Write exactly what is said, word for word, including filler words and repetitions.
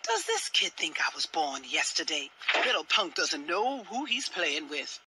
Does this kid think I was born yesterday? Little punk doesn't know who he's playing with.